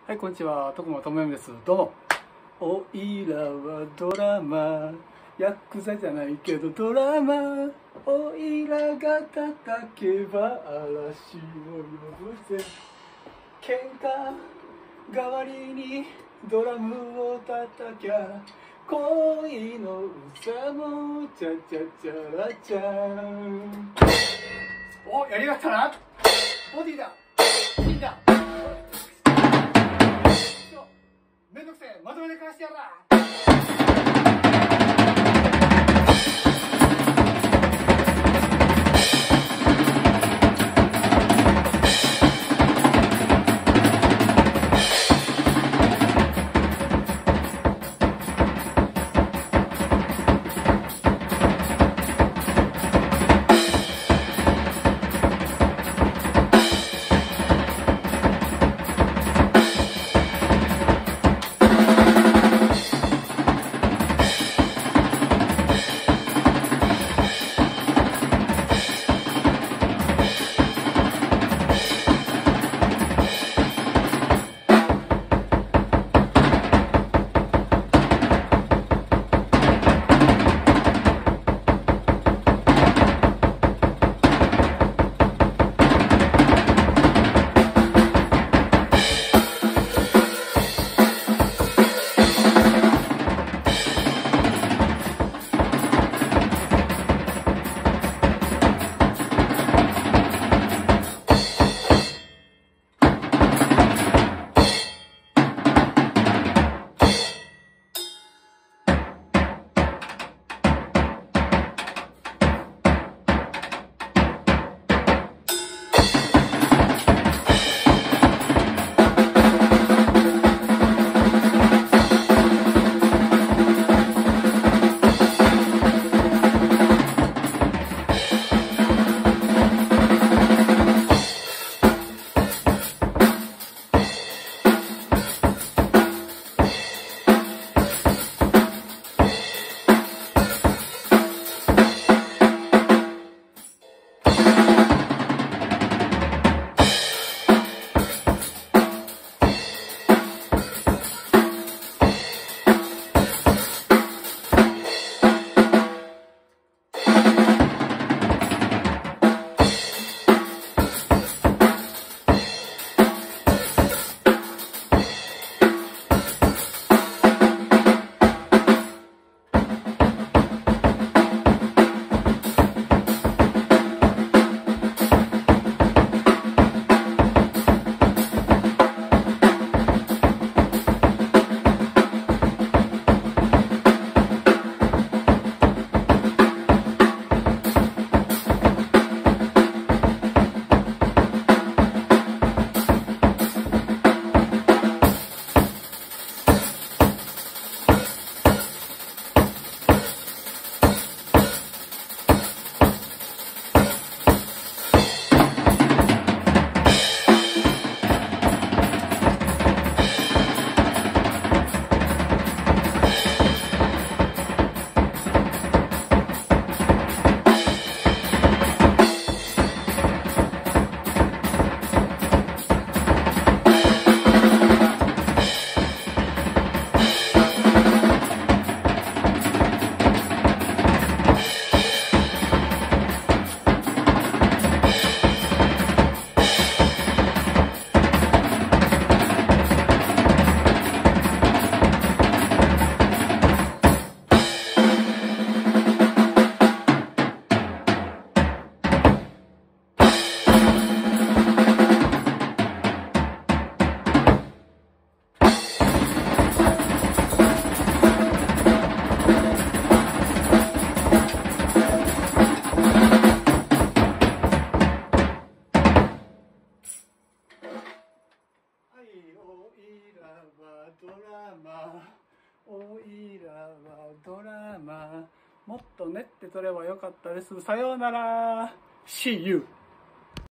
はい、こんにちは。床間友暗です。どうも。おいらはドラマ、ヤクザじゃないけどドラマ。おいらが叩けば嵐を呼ぶぜ。喧嘩代わりにドラムを叩きゃ、恋の歌もチャチャチャラチャン。お、やりましたな。ボディだ。いいだ。めんどくせえ、まとめて返してやるな。ドラマ、おいらはドラマ、もっと練って取ればよかったです。さようなら。See you.